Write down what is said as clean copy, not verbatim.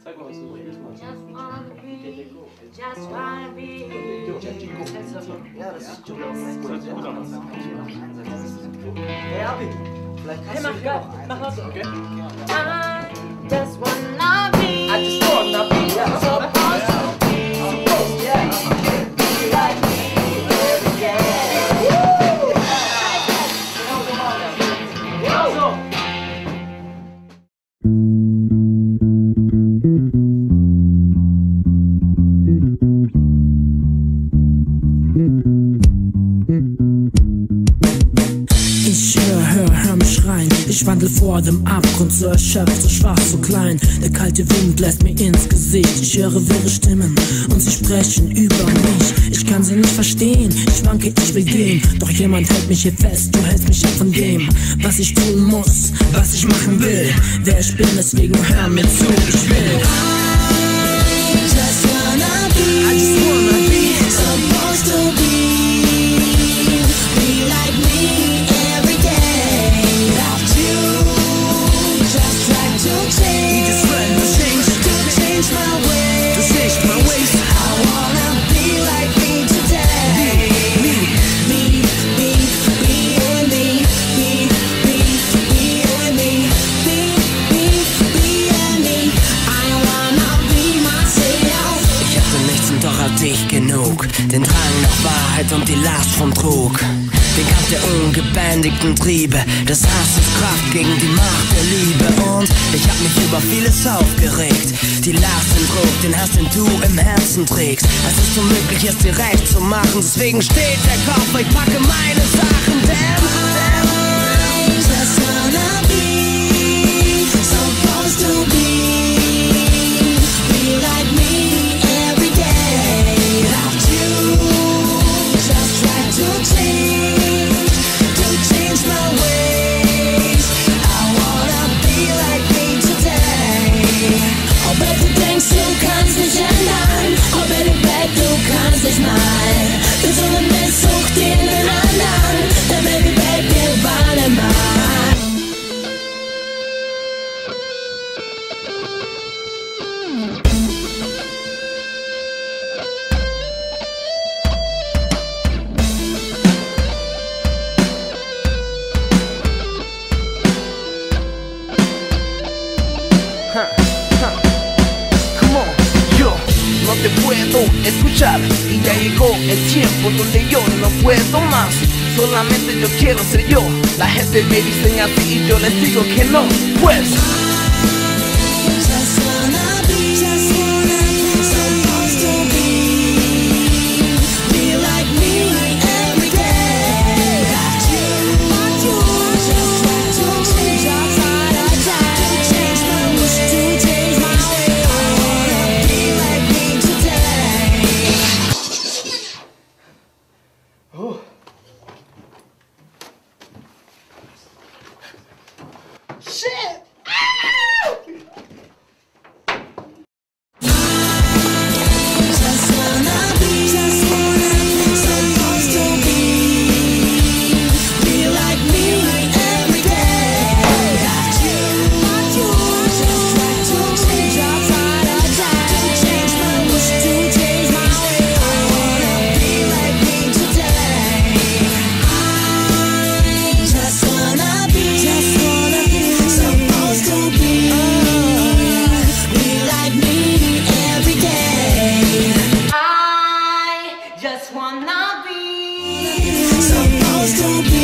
Sag mal, was du redest. Just wanna be. Ja, das ist gut. Hey, Abi, vielleicht kannst du Mach noch was. Okay? I just wanna be. I just wanna be. Ja, supposed to be. yeah. Be like me every day. Genau so. Hör mich schreien. Ich wandel vor dem Abgrund, so erschöpft, so schwach, so klein. Der kalte Wind bläst mir ins Gesicht. Ich höre wirre Stimmen und sie sprechen über mich. Ich kann sie nicht verstehen, ich wanke, ich will gehen. Doch jemand hält mich hier fest, du hältst mich ab von dem, was ich tun muss, was ich machen will. Wer ich bin, deswegen hör mir zu, ich will. I just wanna be supposed to be. Be like me every day. Without you, just try to change. To change my ways. I wanna be like me today. Me and me. I wanna be myself. Ich hatte nichts und doch hatte ich genug. Den Drang nach Wahrheit und die Last vom Trug. Den Kampf der ungebändigten Triebe, des Hasses Kraft gegen die Macht der Liebe. Und ich hab mich über vieles aufgeregt. Die Last, den Druck, den Hass, den du im Herzen trägst. Es ist unmöglich, es dir recht zu machen. Deswegen steht der Kopf, ich packe meine Sachen, denn I just wanna be supposed to be. Be like me every day. Without you, just try to change. My ways. I wanna be like me today. Oh Baby, denkst du kannst nicht ändern. Oh Baby, du kannst nicht mal. Wir sind eine Misssucht in den anderen. Denn Baby, wir waren immer. No te puedo escuchar y ya llegó el tiempo donde yo no puedo más. Solamente yo quiero ser yo. La gente me dice así y yo les digo que no, pues. Just wanna be supposed to be. Be like me every day. Without you, just try to change. To change my way. I wanna be like me today. Oh. Shit! Just wanna be supposed to be. Be like me every day. Without you, just try to change. To change my way. I wanna be like me today. I just wanna be supposed to be. Be like me every day. I just wanna be Supposed to be.